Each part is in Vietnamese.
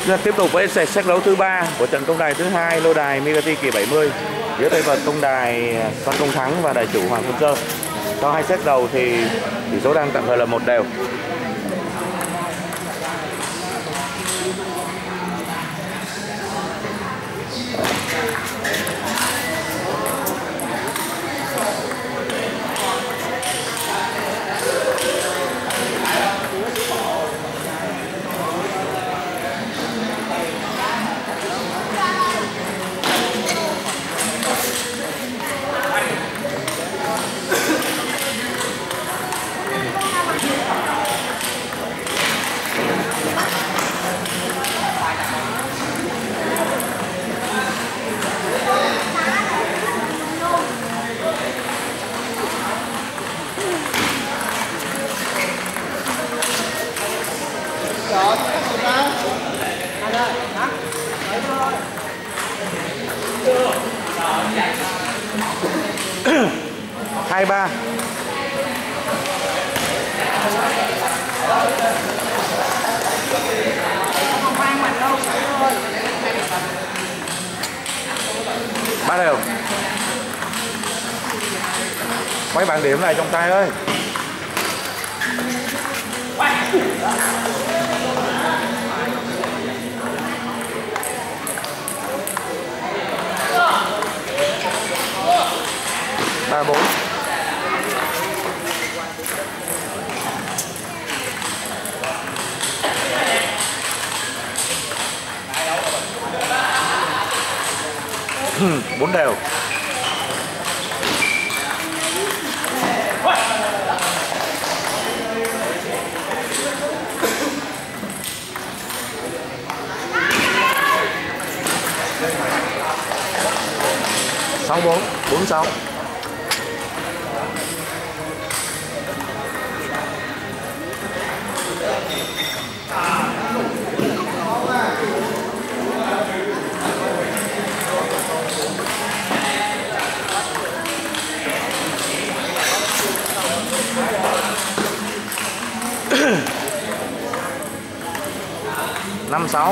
Tiếp tục với set đấu thứ 3 của trận công đài thứ 2, lô đài Migati kỳ 70 giữa tay vợt công đài Văn Công Thắng và đài chủ Hoàng Xuân Sơn. Sau 2 set đầu thì tỷ số đang tạm thời là 1 đều. Hai ba. Ba đều. Mấy bạn điểm này trong tay ơi. Ba bốn. Bốn đều. Sáu bốn. 4-6. Năm sáu.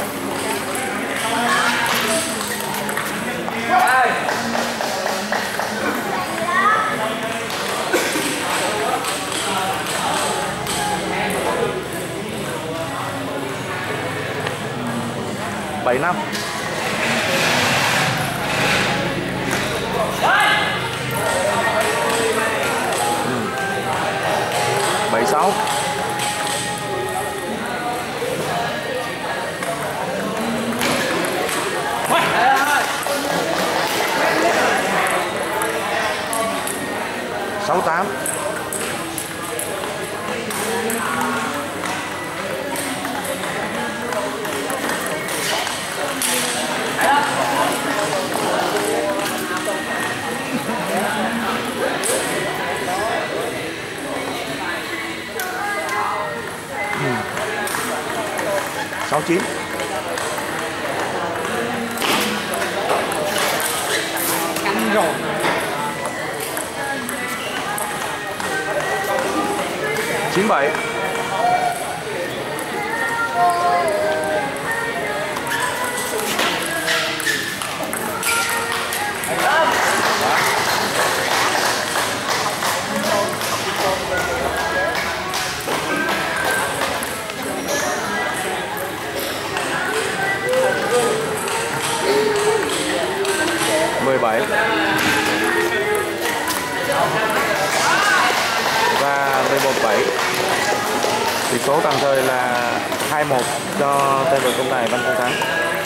Bảy năm. Bảy sáu. 6-8. Sáu chín. Căng rồi. 97. Và 11-7. Tỷ số tạm thời là 2-1 cho tay vợt công đài Văn Công Thắng.